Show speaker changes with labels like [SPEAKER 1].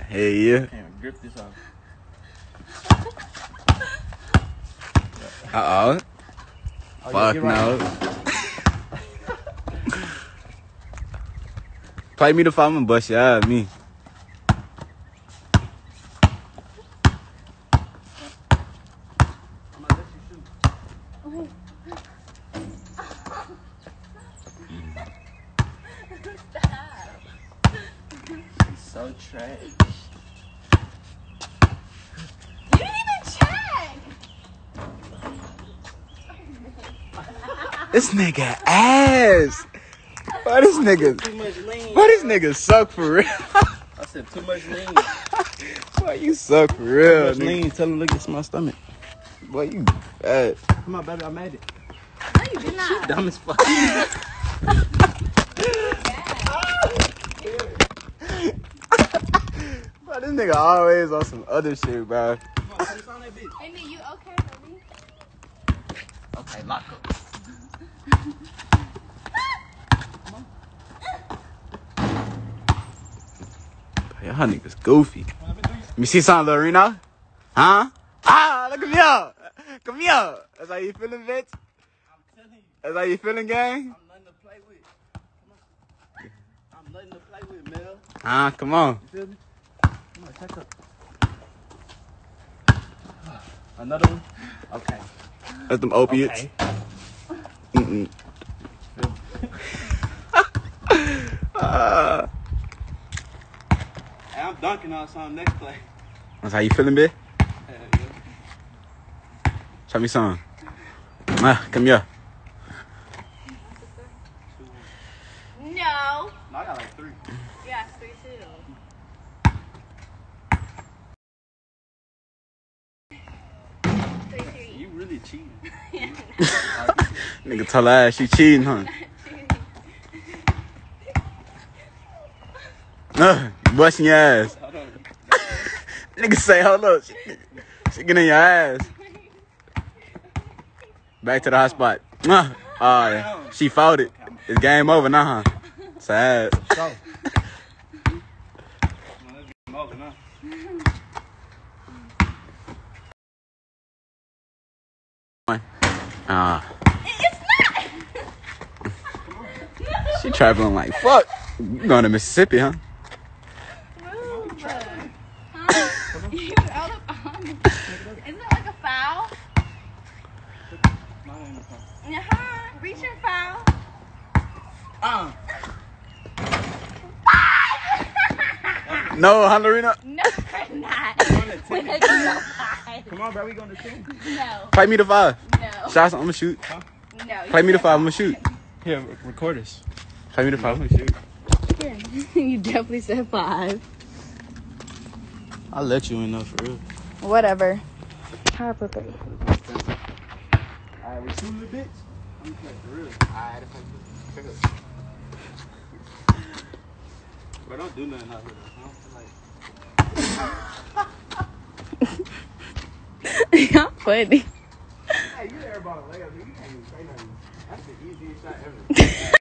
[SPEAKER 1] Hey, yeah.
[SPEAKER 2] Can't grip this off.
[SPEAKER 1] Uh-oh.
[SPEAKER 2] Oh,
[SPEAKER 1] Fuck
[SPEAKER 2] yeah,
[SPEAKER 1] no.
[SPEAKER 2] Right.
[SPEAKER 1] Play me the phone and bust your ass, me.
[SPEAKER 2] I'm gonna let you shoot. She's so trash.
[SPEAKER 3] You didn't even check.
[SPEAKER 1] This nigga ass. Why this nigga?
[SPEAKER 2] Too much lean.
[SPEAKER 1] Why this nigga suck for real?
[SPEAKER 2] I said too much lean.
[SPEAKER 1] Why you suck for real,
[SPEAKER 2] Too much
[SPEAKER 1] nigga?
[SPEAKER 2] lean. Tell him look at my stomach.
[SPEAKER 1] Boy, you fat.
[SPEAKER 2] Come on, baby. I made it.
[SPEAKER 3] No, you did not.
[SPEAKER 2] Dumb as fuck.
[SPEAKER 1] Bro, this nigga always on some other shit, bro.
[SPEAKER 2] Come on, say something, that bitch.
[SPEAKER 3] Amy, you okay, baby?
[SPEAKER 2] Okay, lock up.
[SPEAKER 1] Y'all niggas goofy. Let me see something, Lorena. Huh? Ah, look at me up. Come here. That's how you feeling, bitch?
[SPEAKER 2] I'm telling you.
[SPEAKER 1] That's how you feeling, gang?
[SPEAKER 2] I'm nothing to play with. Come on. I'm nothing to play with, Mel.
[SPEAKER 1] Huh? Come on.
[SPEAKER 2] You feel me? Come on, check up. Another one? Okay.
[SPEAKER 1] That's them opiates.
[SPEAKER 2] Okay.
[SPEAKER 1] Mm-mm.
[SPEAKER 2] Hey, I'm dunking on something next play.
[SPEAKER 1] That's how you feeling, bitch?
[SPEAKER 2] Hell yeah.
[SPEAKER 1] Show me something. Come here.
[SPEAKER 3] No.
[SPEAKER 2] No, I got like 3.
[SPEAKER 3] Yeah, 3 too.
[SPEAKER 2] You really cheating.
[SPEAKER 1] Nigga tell her ass she cheating, huh? You busting your ass.
[SPEAKER 2] Hold on.
[SPEAKER 1] Nigga say, hold up. She get in your ass. Back to the hot spot. Oh, yeah. She fought it. It's game over now, huh? Sad.
[SPEAKER 2] So. I'm over now.
[SPEAKER 3] It's not.
[SPEAKER 1] She traveling like fuck. You going to Mississippi, huh?
[SPEAKER 3] Move. Huh? You out of Isn't it like a foul? Uh-huh. Reach and foul.
[SPEAKER 1] No, huh, Lorena?
[SPEAKER 3] No, we're not.
[SPEAKER 2] Come on,
[SPEAKER 3] We're gonna do no five.
[SPEAKER 2] Come on, bro. We going to 10.
[SPEAKER 3] No.
[SPEAKER 1] Play me the 5.
[SPEAKER 3] No.
[SPEAKER 1] Shots, I'm gonna shoot.
[SPEAKER 3] No.
[SPEAKER 1] Play me the 5, I'm gonna shoot.
[SPEAKER 2] Here, record us.
[SPEAKER 1] Play me the 5, I'm gonna shoot.
[SPEAKER 3] You definitely said 5.
[SPEAKER 2] I'll let you in though, for real.
[SPEAKER 3] Whatever. How appropriate.
[SPEAKER 2] Alright, we shooting the bitch? I'm gonna play for real.
[SPEAKER 1] Alright,
[SPEAKER 2] Bro, don't do nothing out here.
[SPEAKER 3] Y'all funny.
[SPEAKER 2] Hey, you everybody layup, you can't even say nothing. That's the easiest shot ever.